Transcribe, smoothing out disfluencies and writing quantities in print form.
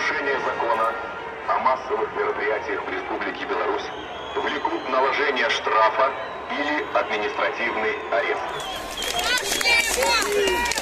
нарушение закона о массовых мероприятиях в Республике Беларусь влекут наложение штрафа или административный арест.